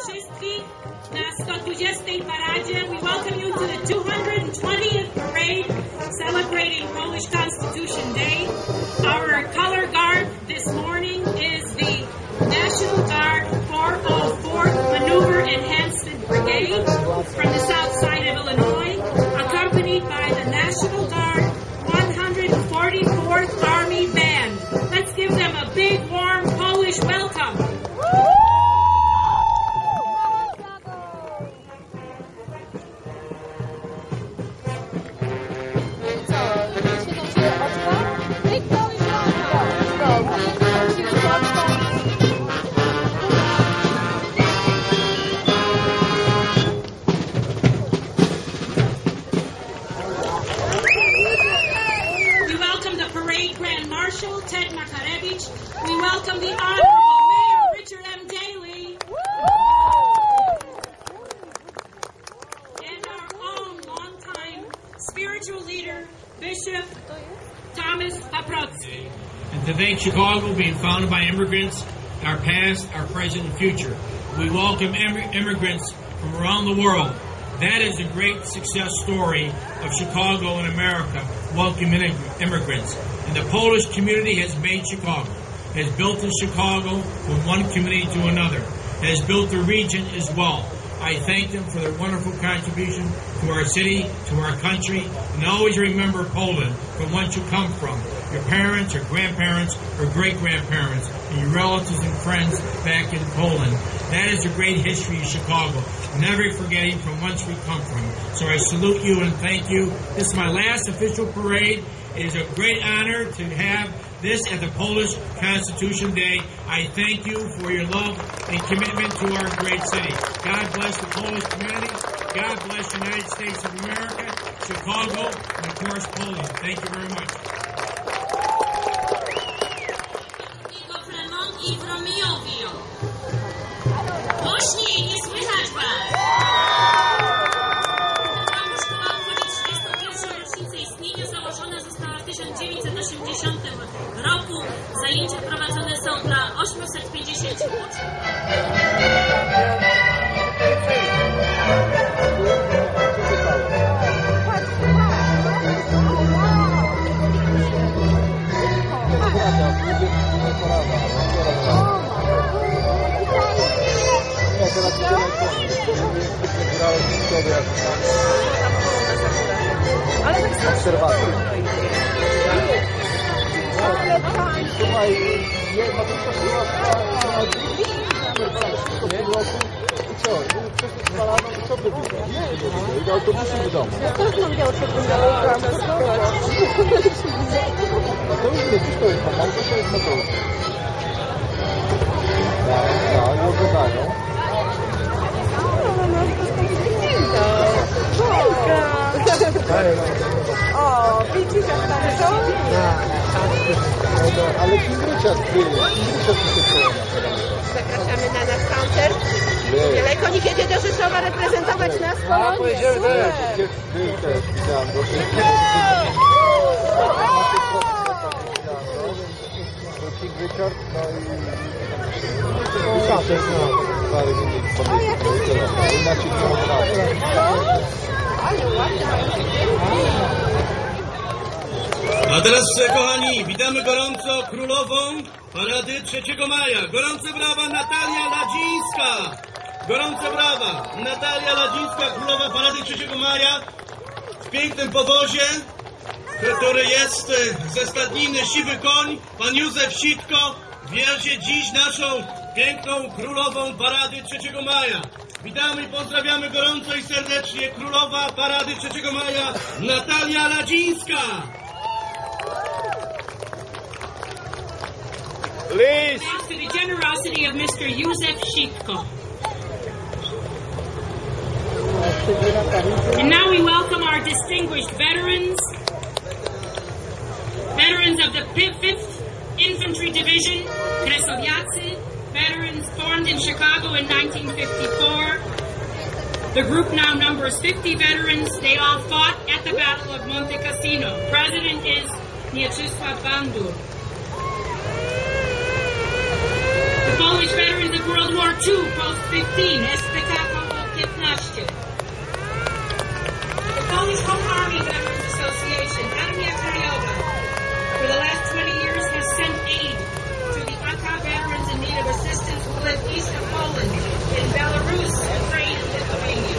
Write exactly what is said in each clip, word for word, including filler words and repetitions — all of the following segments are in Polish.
wszystkich na sto dwudziestej paradzie. We welcome you to the two hundred twentieth parade celebrating Polish Constitution Day. Our color guard this morning is the National Guard four oh fourth Maneuver Enhancement Brigade from the south side of Illinois, accompanied by the National Guard one hundred forty-fourth Army Band. Let's give them a big, warm Polish welcome. Ted Makarewicz. We welcome the Honorable Mayor Richard M. Daley. And our own longtime spiritual leader, Bishop Thomas Paprocki. And to thank Chicago being founded by immigrants, our past, our present, and future. We welcome immigrants from around the world. That is a great success story of Chicago and America, welcoming immigrants. And the Polish community has made Chicago, has built in Chicago from one community to another, has built the region as well. I thank them for their wonderful contribution to our city, to our country, and always remember Poland, from whence you come from, your parents, your grandparents, or great-grandparents, and your relatives and friends back in Poland. That is a great history of Chicago, never forgetting from whence we come from. So I salute you and thank you. This is my last official parade. It is a great honor to have this at the Polish Constitution Day. I thank you for your love and commitment to our great city. God bless the Polish community. God bless the United States of America, Chicago, and of course Poland. Thank you very much. Głośniej, nie słychać was! Szkoła obchodzi trzydziestą pierwszą rocznicę istnienia. Założona została w tysiąc dziewięćset osiemdziesiątym roku. Zajęcia prowadzone są dla osiemset pięćdziesięciu uczniów. Ale tak jest obserwator. Słuchaj, jedna tylko była i co? Przez spalano i co by było? I do autobusu w domu. Ja też mam białe przeglądały. No to już wiesz, to jest Mateusz, to jest Mateusz. Tak, tak, i oglądają. O, widzisz jak tam są? Ale Kindrucia ty, Kindrucia ty się zapraszamy na nasz koncert. Daleko nie jedzie do Rzeszowa reprezentować nas w Polonii. Pojedziemy też. Był też, widziałem go. King Richard, no i... Satek, no. Parę minut sobie inaczej A teraz, kochani, witamy gorąco królową Parady trzeciego maja. Gorące brawa Natalia Ladzińska. Gorące brawa Natalia Ladzińska, królowa Parady trzeciego maja w pięknym powozie, który jest ze stadniny Siwy Koń. Pan Józef Sitko wiezie dziś naszą piękną królową Parady trzeciego maja. Witamy i pozdrawiamy gorąco i serdecznie królowa Parady trzeciego maja Natalia Ladzińska. Thanks to the generosity of Mister Józef Sitko. And now we welcome our distinguished veterans, veterans of the fifth Infantry Division, Kresowiacy, veterans formed in Chicago in nineteen fifty-four. The group now numbers fifty veterans. They all fought at the Battle of Monte Cassino. President is Mieczysław Bandur. The Polish veterans of World War two, post fifteen, S P K Koło piętnaście. The Polish Home Army Veterans Association, Armia Krajowa, for the last twenty years has sent aid to the A K veterans in need of assistance who live east of Poland, in Belarus, Ukraine, and Lithuania.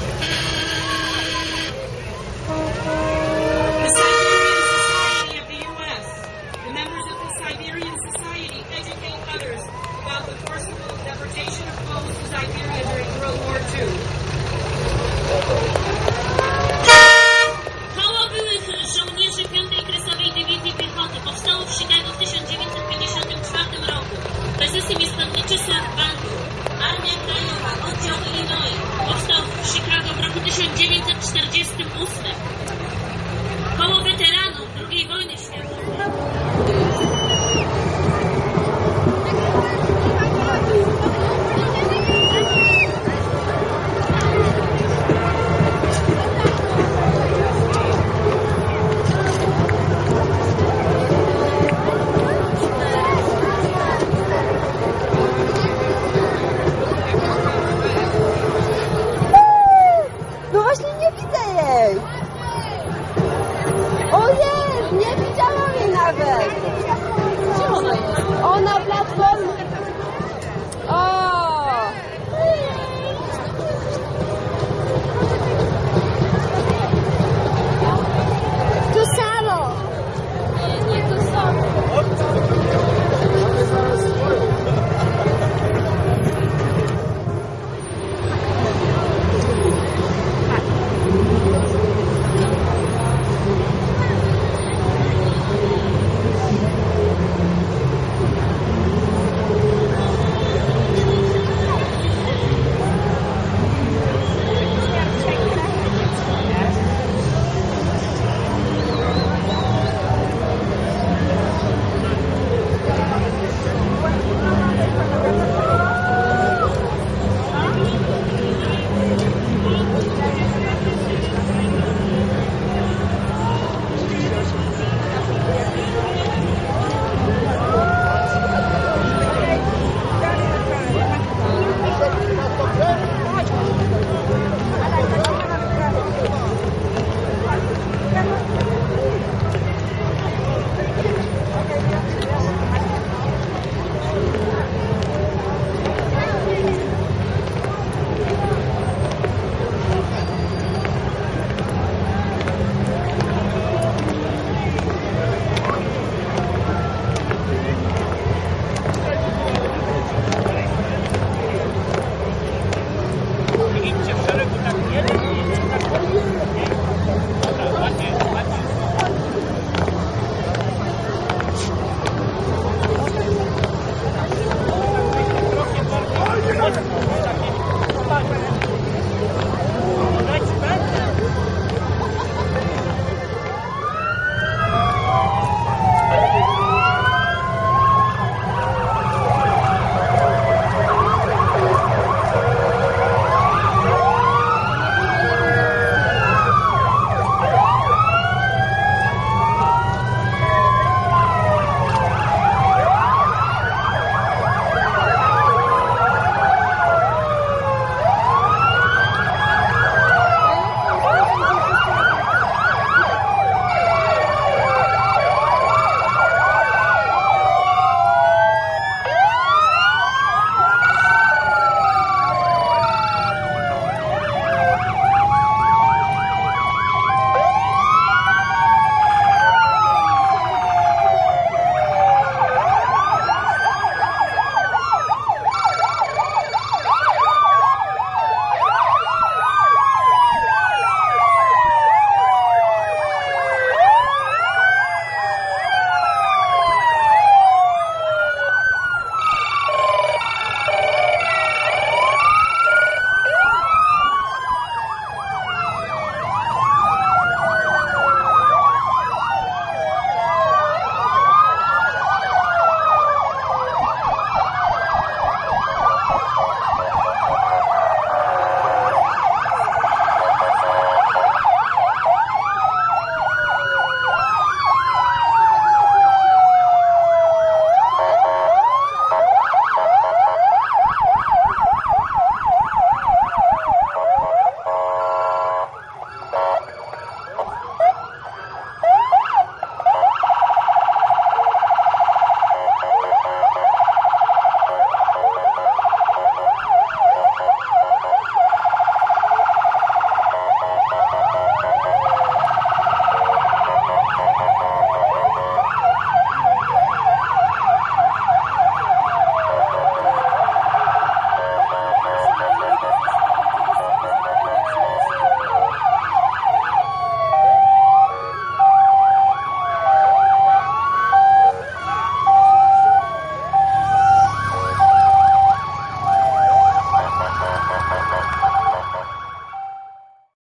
The Siberian Society of the U S, the members of the Siberian Society educate others about the forcible deportation of Poles to Siberia during World War Two. Koło byłych żołnierzy piątej Kresowej Dywizji Piechoty powstało w Chicago w tysiąc dziewięćset pięćdziesiątym czwartym roku. Prezesem jest pan Mieczysław Bandur. Armia Krajowa, oddział Illinois, powstał w Chicago w roku tysiąc dziewięćset czterdziestym ósmym. Koło weteranów drugiej wojny światowej. No właśnie nie widzę jej! O jest! Nie widziałam jej nawet! Gdzie ona jest? Ona platformie! O! To samo! Nie, nie to samo.